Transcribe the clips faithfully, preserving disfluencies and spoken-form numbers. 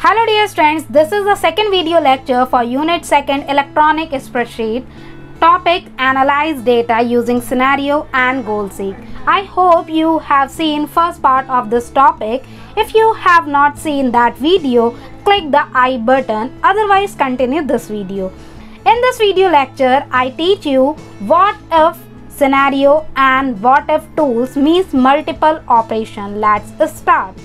Hello dear students, this is the second video lecture for Unit second Electronic Spreadsheet. Topic: Analyze data using scenario and goal seek. I hope you have seen first part of this topic. If you have not seen that video, click the I button, otherwise continue this video. In this video lecture, I teach you what if scenario and what if tools means multiple operation. Let's start.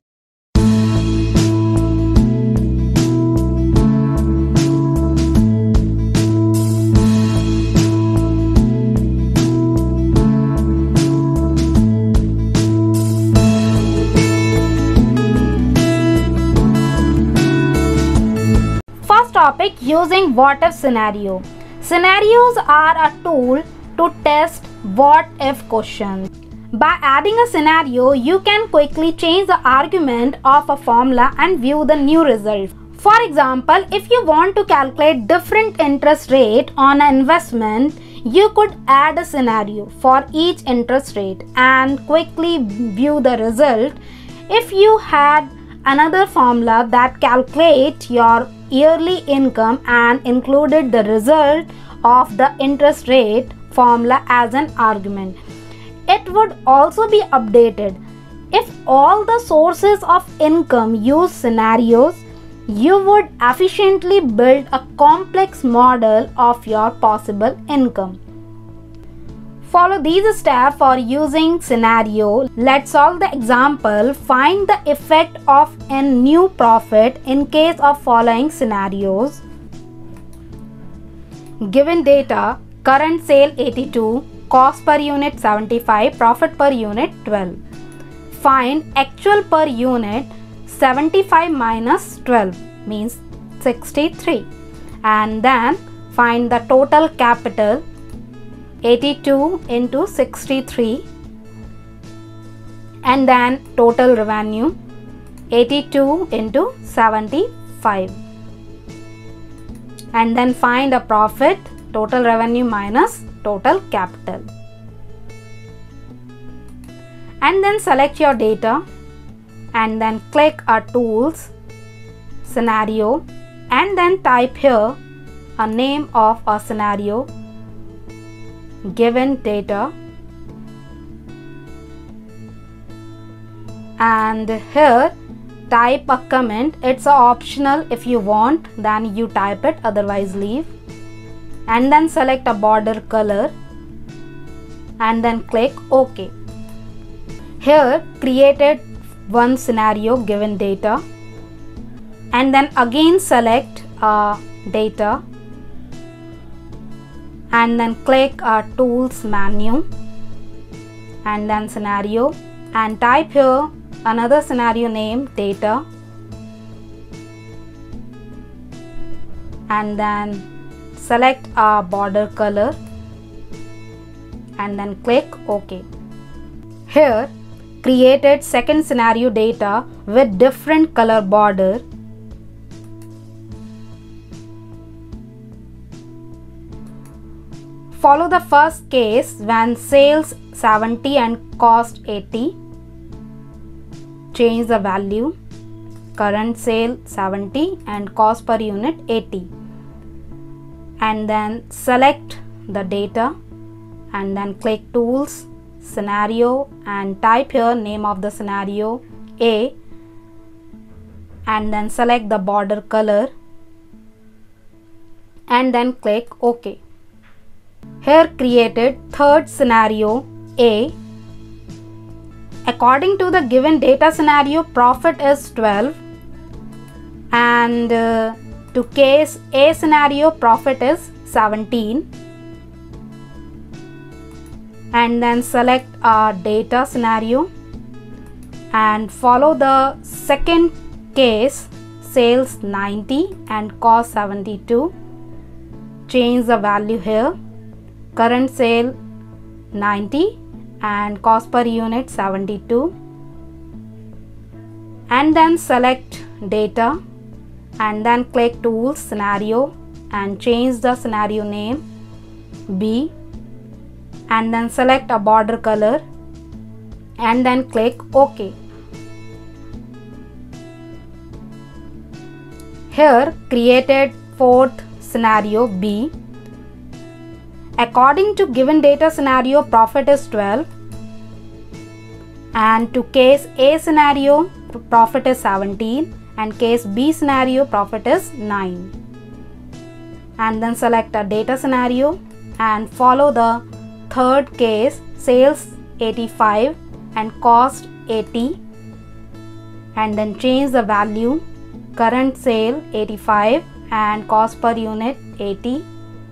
Topic: Using what if scenario. Scenarios are a tool to test what if questions. By adding a scenario, you can quickly change the argument of a formula and view the new result. For example, if you want to calculate different interest rate on an investment, you could add a scenario for each interest rate and quickly view the result. If you had another formula that calculates your yearly income and included the result of the interest rate formula as an argument, it would also be updated. If all the sources of income use scenarios, you would efficiently build a complex model of your possible income. Follow these steps for using scenario. Let's solve the example. Find the effect of a new profit in case of following scenarios. Given data: current sale eighty-two, cost per unit seventy-five, profit per unit twelve. Find actual per unit. Seventy-five minus twelve means sixty-three, and then find the total capital. eighty-two into sixty-three, and then total revenue eighty-two into seventy-five, and then find a profit, total revenue minus total capital, and then select your data and then click a tools, scenario, and then type here a name of a scenario. Given data, and here type a comment. It's optional. If you want, then you type it, otherwise leave, and then select a border color and then click OK. Here created one scenario given data, and then again select uh, data and then click a tools menu and then scenario, and type here another scenario name, data, and then select a border color and then click OK. Here created second scenario data with different color border. Follow the first case when sales seventy and cost eighty. Change the value. Current sale seventy and cost per unit eighty. And then select the data and then click tools, scenario, and type here name of the scenario A, and then select the border color and then click OK. Here created third scenario A. According to the given data scenario, profit is twelve, and uh, to case A scenario, profit is seventeen, and then select a data scenario and follow the second case, sales ninety and cost seventy-two. Change the value here. Current sale ninety and cost per unit seventy-two, and then select data and then click tools, scenario, and change the scenario name B, and then select a border color and then click OK. Here created fourth scenario B. According to given data scenario, profit is twelve, and to case A scenario, profit is seventeen, and case B scenario, profit is nine. And then select a data scenario and follow the third case, sales eighty-five and cost eighty, and then change the value, current sale eighty-five and cost per unit eighty,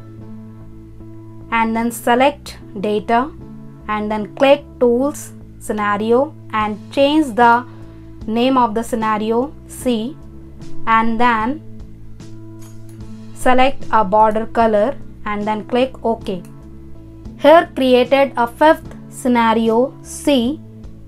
and then select data and then click tools scenario and change the name of the scenario C, and then select a border color and then click OK. Here created a fifth scenario C.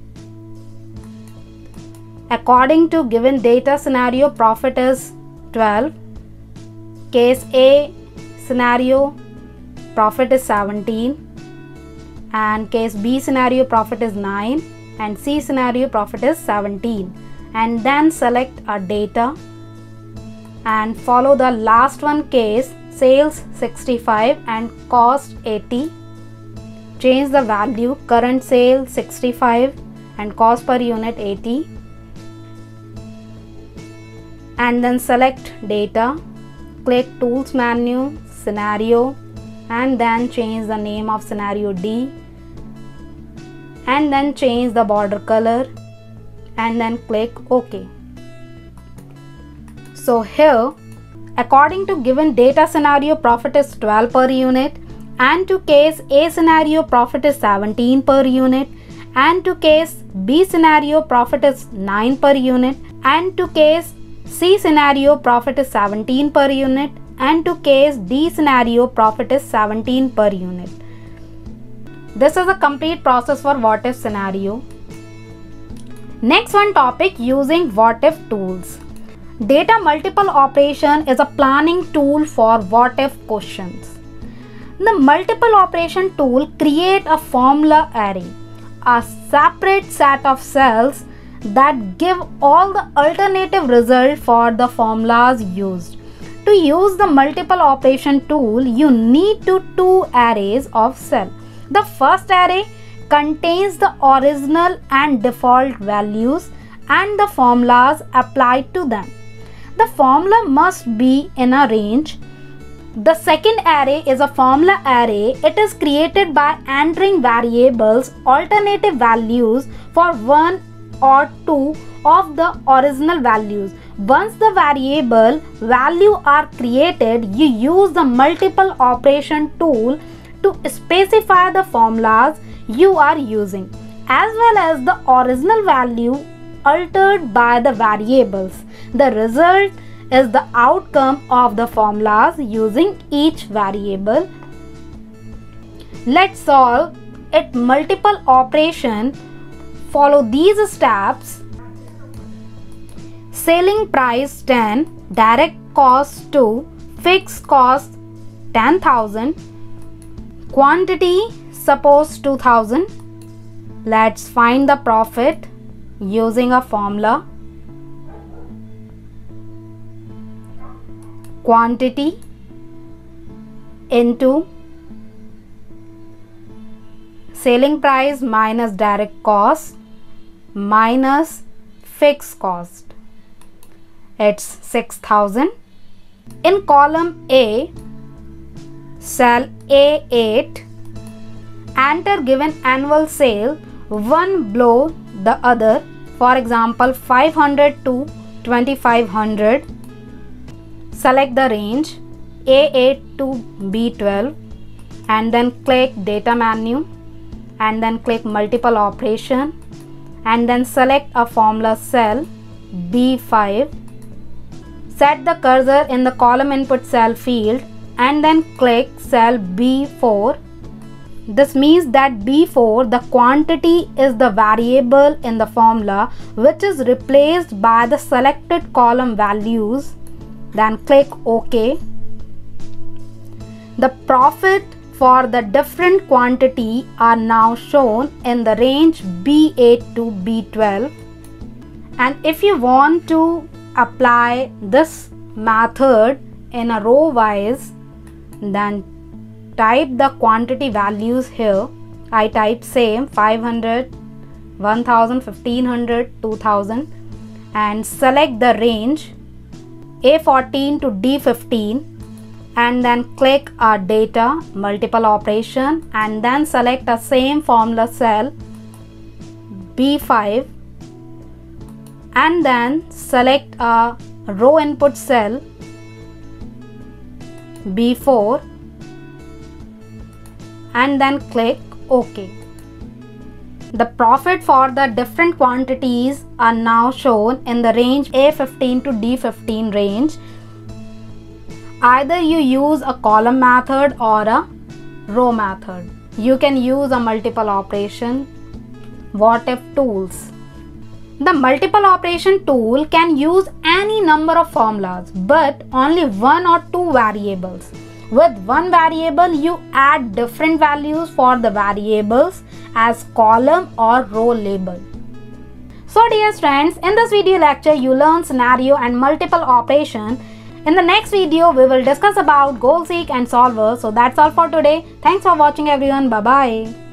According to given data scenario, profit is twelve. Case A scenario, profit is seventeen, and case B scenario, profit is nine, and C scenario, profit is seventeen. And then select a data and follow the last one case, sales sixty-five and cost eighty. Change the value, current sale sixty-five and cost per unit eighty, and then select data, click tools menu, scenario, and then change the name of scenario D, and then change the border color and then click OK. So here, according to given data scenario, profit is twelve per unit, and to case A scenario, profit is seventeen per unit, and to case B scenario, profit is nine per unit, and to case C scenario, profit is seventeen per unit, and to case D scenario, profit is seventeen per unit. This is a complete process for what if scenario. Next one topic, using what if tools. Data multiple operation is a planning tool for what if questions. The multiple operation tool create a formula array, a separate set of cells that give all the alternative result for the formulas used. To use the multiple operation tool, you need to two arrays of cell. The first array contains the original and default values and the formulas applied to them. The formula must be in a range. The second array is a formula array. It is created by entering variables alternative values for one or two of the original values. Once the variable value are created, you use the multiple operation tool to specify the formulas you are using, as well as the original value altered by the variables. The result is the outcome of the formulas using each variable. Let's solve it multiple operation. Follow these steps. Selling price ten, direct cost two, fixed cost ten thousand, quantity suppose two thousand. Let's find the profit using a formula. Quantity into selling price minus direct cost minus fixed cost. It's six thousand. In column A, cell A eight, enter given annual sale one below the other. For example, five hundred to twenty-five hundred. Select the range A eight to B twelve and then click data menu and then click multiple operation and then select a formula cell B five. Set the cursor in the column input cell field and then click cell B four. This means that B four, the quantity, is the variable in the formula which is replaced by the selected column values. Then click OK. The profit for the different quantity are now shown in the range B eight to B twelve. And if you want to apply this method in a row wise, then type the quantity values here. I type same five hundred, one thousand, fifteen hundred, two thousand and select the range A fourteen to D fifteen and then click a data multiple operation and then select a same formula cell B five and then select a row input cell B four and then click OK. The profit for the different quantities are now shown in the range A fifteen to D fifteen range. Either you use a column method or a row method. You can use a multiple operation. What if tools? The multiple operation tool can use any number of formulas but only one or two variables. With one variable, you add different values for the variables as column or row label. So dear friends, in this video lecture you learn scenario and multiple operation. In the next video we will discuss about goal seek and solver. So that's all for today. Thanks for watching everyone. Bye bye.